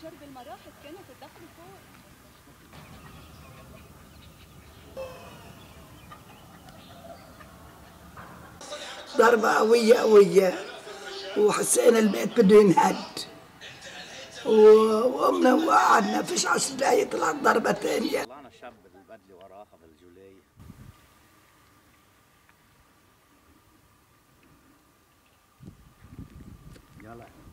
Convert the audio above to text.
شرب المراحل كانت الدخل فوق. ضربة قوية قوية، وحسينا البيت بده ينهد، وقمنا وقعدنا فيش 10 دقايق طلعت ضربة ثانية. طلعنا الشاب بالبدلة وراها بالجولية. يلا